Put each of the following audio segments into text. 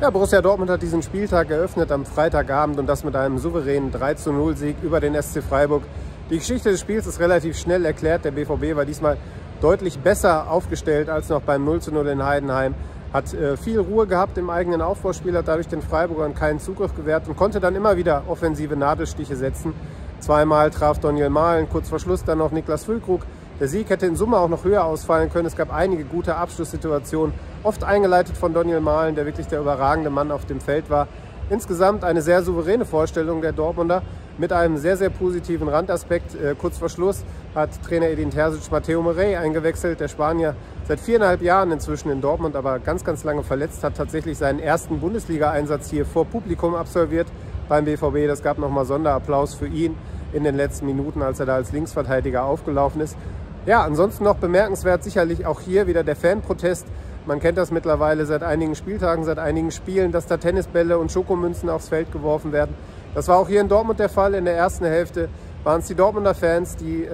Ja, Borussia Dortmund hat diesen Spieltag eröffnet am Freitagabend und das mit einem souveränen 3:0-Sieg über den SC Freiburg. Die Geschichte des Spiels ist relativ schnell erklärt. Der BVB war diesmal deutlich besser aufgestellt als noch beim 0:0 in Heidenheim. Hat viel Ruhe gehabt im eigenen Aufbauspiel, hat dadurch den Freiburgern keinen Zugriff gewährt und konnte dann immer wieder offensive Nadelstiche setzen. Zweimal traf Daniel Mahlen, kurz vor Schluss dann noch Niklas Füllkrug. Der Sieg hätte in Summe auch noch höher ausfallen können. Es gab einige gute Abschlusssituationen, oft eingeleitet von Daniel Mahlen, der wirklich der überragende Mann auf dem Feld war. Insgesamt eine sehr souveräne Vorstellung der Dortmunder mit einem sehr, sehr positiven Randaspekt. Kurz vor Schluss hat Trainer Edin Terzic Mateu Morey eingewechselt. Der Spanier seit 4,5 Jahren inzwischen in Dortmund, aber ganz, ganz lange verletzt, hat tatsächlich seinen ersten Bundesliga-Einsatz hier vor Publikum absolviert beim BVB. Das gab nochmal Sonderapplaus für ihn in den letzten Minuten, als er da als Linksverteidiger aufgelaufen ist. Ja, ansonsten noch bemerkenswert sicherlich auch hier wieder der Fanprotest. Man kennt das mittlerweile seit einigen Spieltagen, seit einigen Spielen, dass da Tennisbälle und Schokomünzen aufs Feld geworfen werden. Das war auch hier in Dortmund der Fall. In der ersten Hälfte waren es die Dortmunder Fans, die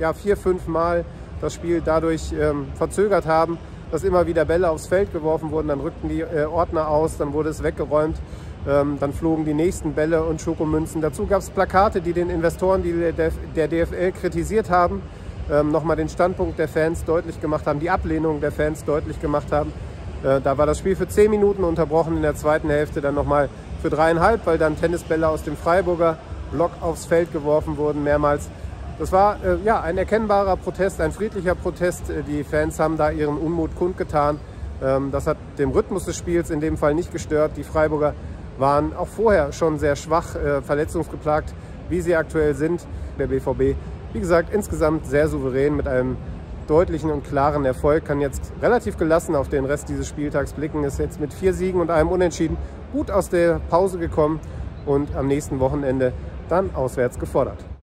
4-5 Mal das Spiel dadurch verzögert haben, dass immer wieder Bälle aufs Feld geworfen wurden. Dann rückten die Ordner aus, dann wurde es weggeräumt. Dann flogen die nächsten Bälle und Schokomünzen. Dazu gab es Plakate, die den Investoren, die der DFL kritisiert haben, nochmal den Standpunkt der Fans deutlich gemacht haben, die Ablehnung der Fans deutlich gemacht haben. Da war das Spiel für 10 Minuten unterbrochen, in der zweiten Hälfte dann nochmal für 3,5, weil dann Tennisbälle aus dem Freiburger Block aufs Feld geworfen wurden, mehrmals. Das war ein erkennbarer Protest, ein friedlicher Protest. Die Fans haben da ihren Unmut kundgetan. Das hat dem Rhythmus des Spiels in dem Fall nicht gestört. Die Freiburger waren auch vorher schon sehr schwach, verletzungsgeplagt, wie sie aktuell sind. Der BVB, wie gesagt, insgesamt sehr souverän mit einem deutlichen und klaren Erfolg, kann jetzt relativ gelassen auf den Rest dieses Spieltags blicken, ist jetzt mit 4 Siegen und einem Unentschieden gut aus der Pause gekommen und am nächsten Wochenende dann auswärts gefordert.